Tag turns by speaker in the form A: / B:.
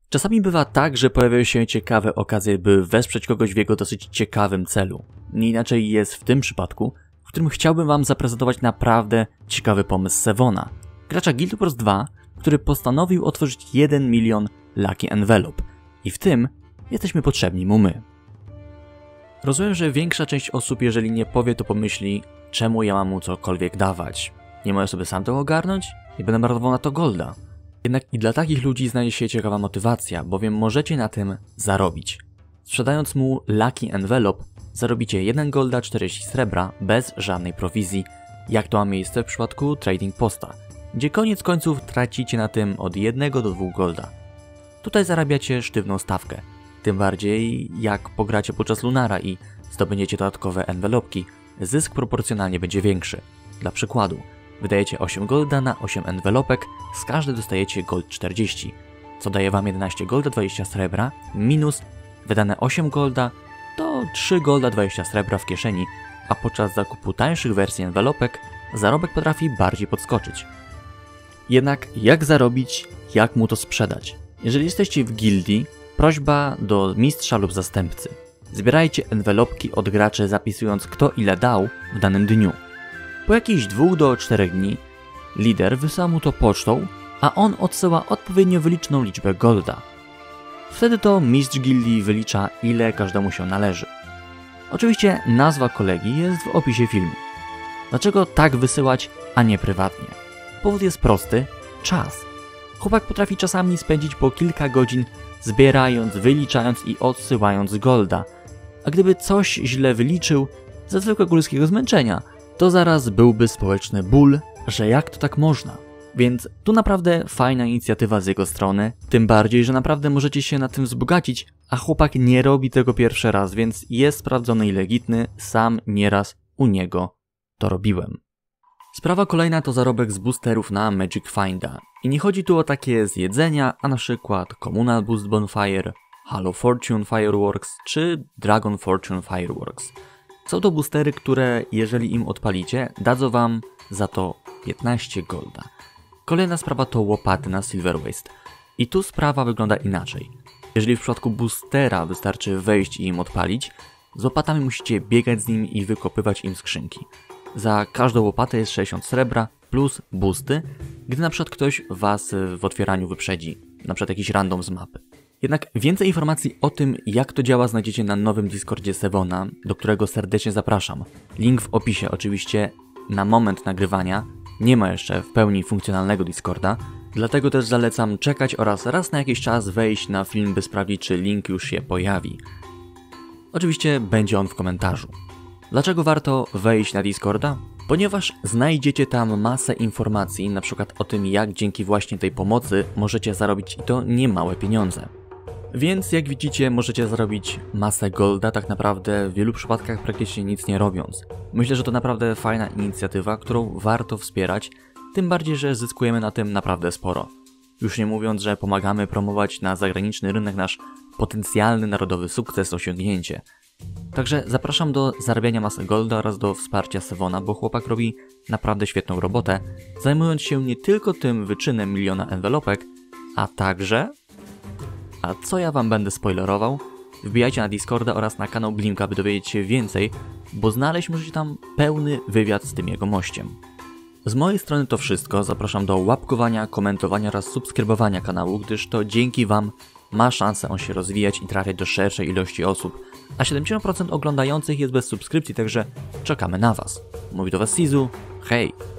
A: Czasami bywa tak, że pojawiają się ciekawe okazje, by wesprzeć kogoś w jego dosyć ciekawym celu. Nie inaczej jest w tym przypadku, w którym chciałbym wam zaprezentować naprawdę ciekawy pomysł Sevona, gracza Guild Wars 2, który postanowił otworzyć 1 milion Lucky Envelope i w tym jesteśmy potrzebni mu my. Rozumiem, że większa część osób, jeżeli nie powie, to pomyśli, czemu ja mam mu cokolwiek dawać. Nie mogę sobie sam tego ogarnąć? Nie będę marnował na to golda. Jednak i dla takich ludzi znajdzie się ciekawa motywacja, bowiem możecie na tym zarobić. Sprzedając mu Lucky Envelope, zarobicie 1 golda, 40 srebra bez żadnej prowizji, jak to ma miejsce w przypadku Trading Posta, gdzie koniec końców tracicie na tym od 1 do 2 golda. Tutaj zarabiacie sztywną stawkę, tym bardziej jak pogracie podczas Lunara i zdobędziecie dodatkowe envelopki, zysk proporcjonalnie będzie większy. Dla przykładu, wydajecie 8 golda na 8 envelopek, z każdej dostajecie gold 40, co daje wam 11 golda 20 srebra, minus wydane 8 golda to 3 golda 20 srebra w kieszeni, a podczas zakupu tańszych wersji envelopek zarobek potrafi bardziej podskoczyć. Jednak jak zarobić, jak mu to sprzedać? Jeżeli jesteście w gildii, prośba do mistrza lub zastępcy. Zbierajcie envelopki od graczy, zapisując kto ile dał w danym dniu. Po jakichś 2 do 4 dni lider wysyła mu to pocztą, a on odsyła odpowiednio wyliczoną liczbę golda. Wtedy to mistrz gildii wylicza, ile każdemu się należy. Oczywiście nazwa kolegi jest w opisie filmu. Dlaczego tak wysyłać, a nie prywatnie? Powód jest prosty – czas. Chłopak potrafi czasami spędzić po kilka godzin zbierając, wyliczając i odsyłając golda. A gdyby coś źle wyliczył ze zwykłego ludzkiego zmęczenia, to zaraz byłby społeczny ból, że jak to tak można. Więc tu naprawdę fajna inicjatywa z jego strony, tym bardziej, że naprawdę możecie się na tym wzbogacić, a chłopak nie robi tego pierwszy raz, więc jest sprawdzony i legitny, sam nieraz u niego to robiłem. Sprawa kolejna to zarobek z boosterów na Magic Finda. I nie chodzi tu o takie z jedzenia, a na przykład Communal Boost Bonfire, Halo Fortune Fireworks czy Dragon Fortune Fireworks. Są to boostery, które jeżeli im odpalicie, dadzą wam za to 15 golda. Kolejna sprawa to łopaty na Silver Waste. I tu sprawa wygląda inaczej. Jeżeli w przypadku boostera wystarczy wejść i im odpalić, z łopatami musicie biegać z nimi i wykopywać im skrzynki. Za każdą łopatę jest 60 srebra plus boosty, gdy na przykład ktoś was w otwieraniu wyprzedzi, na przykład jakiś random z mapy. Jednak więcej informacji o tym, jak to działa, znajdziecie na nowym Discordzie Sevona, do którego serdecznie zapraszam. Link w opisie. Oczywiście na moment nagrywania nie ma jeszcze w pełni funkcjonalnego Discorda, dlatego też zalecam czekać oraz raz na jakiś czas wejść na film, by sprawdzić, czy link już się pojawi. Oczywiście będzie on w komentarzu. Dlaczego warto wejść na Discorda? Ponieważ znajdziecie tam masę informacji, np. o tym, jak dzięki właśnie tej pomocy możecie zarobić i to niemałe pieniądze. Więc jak widzicie, możecie zarobić masę golda, tak naprawdę w wielu przypadkach praktycznie nic nie robiąc. Myślę, że to naprawdę fajna inicjatywa, którą warto wspierać, tym bardziej, że zyskujemy na tym naprawdę sporo. Już nie mówiąc, że pomagamy promować na zagraniczny rynek nasz potencjalny narodowy sukces, osiągnięcie. Także zapraszam do zarabiania masy golda oraz do wsparcia Sevona, bo chłopak robi naprawdę świetną robotę, zajmując się nie tylko tym wyczynem miliona envelopek, a także... A co ja wam będę spoilerował? Wbijajcie na Discorda oraz na kanał Blimka, by dowiedzieć się więcej, bo znaleźć możecie tam pełny wywiad z tym jego mościem. Z mojej strony to wszystko, zapraszam do łapkowania, komentowania oraz subskrybowania kanału, gdyż to dzięki wam ma szansę on się rozwijać i trafiać do szerszej ilości osób, a 70% oglądających jest bez subskrypcji, także czekamy na was. Mówi do was Sizu, hej!